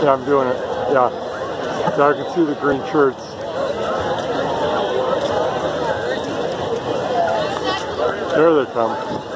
Yeah, I'm doing it. Yeah. Now I can see the green shirts. There they come.